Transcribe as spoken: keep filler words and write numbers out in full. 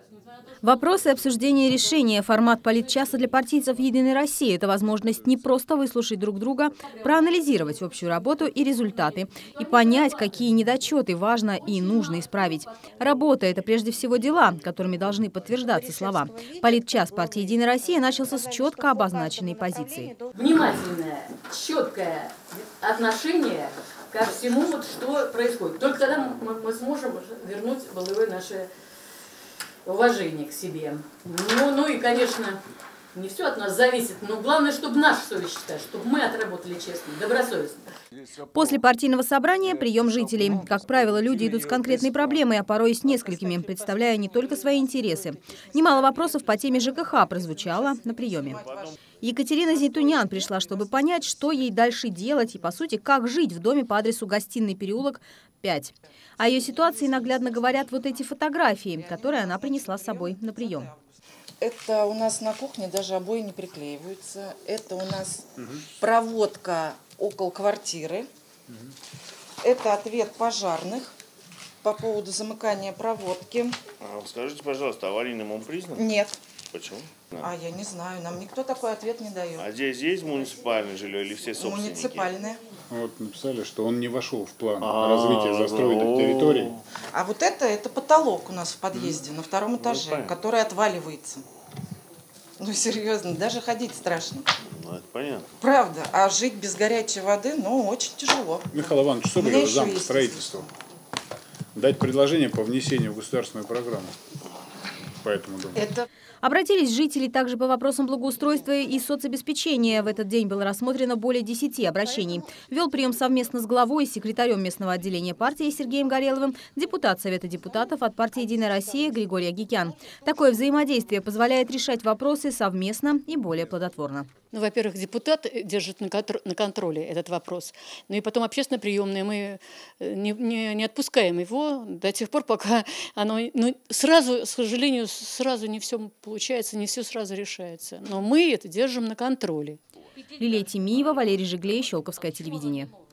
Вопросы обсуждения решения. Формат политчаса для партийцев «Единой России» – это возможность не просто выслушать друг друга, проанализировать общую работу и результаты, и понять, какие недочеты важно и нужно исправить. Работа – это прежде всего дела, которыми должны подтверждаться слова. Политчас партии «Единая Россия» начался с четко обозначенной позиции. Внимательное, четкое отношение ко всему, вот, что происходит. Только тогда мы, мы сможем вернуть былое наше уважение к себе. Ну, ну и, конечно, не все от нас зависит, но главное, чтобы наша совесть чистая, чтобы мы отработали честно, добросовестно. После партийного собрания прием жителей. Как правило, люди идут с конкретной проблемой, а порой и с несколькими, представляя не только свои интересы. Немало вопросов по теме ЖКХ прозвучало на приеме. Екатерина Зейтунян пришла, чтобы понять, что ей дальше делать и, по сути, как жить в доме по адресу Гостиный переулок, пять. О ее ситуации наглядно говорят вот эти фотографии, которые она принесла с собой на прием. Это у нас на кухне даже обои не приклеиваются. Это у нас угу. проводка около квартиры. Угу. Это ответ пожарных по поводу замыкания проводки. А, скажите, пожалуйста, аварийным он признан? Нет. Почему? А я не знаю, нам никто такой ответ не дает. А здесь есть муниципальное жилье или все собственники? Муниципальное. Вот написали, что он не вошел в план развития застроенных территорий. А вот это, это потолок у нас в подъезде на втором этаже, который отваливается. Ну серьезно, даже ходить страшно. Ну это понятно. Правда, а жить без горячей воды, ну очень тяжело. Михаил Иванович Соболев, зам по строительству, дать предложение по внесению в государственную программу по этому дому. Это... Обратились жители также по вопросам благоустройства и соцобеспечения. В этот день было рассмотрено более десяти обращений. Вел прием совместно с главой и секретарем местного отделения партии Сергеем Гореловым депутат Совета депутатов от партии «Единая Россия» Григорий Агикян. Такое взаимодействие позволяет решать вопросы совместно и более плодотворно. Ну, во-первых, депутат держит на контроле этот вопрос. Ну и потом общественное приемное. Мы не, не, не отпускаем его до тех пор, пока оно... Ну, сразу, к сожалению, сразу не все получается, не все сразу решается. Но мы это держим на контроле. Лилия Тимиева, Валерий Жиглей, Щелковское телевидение.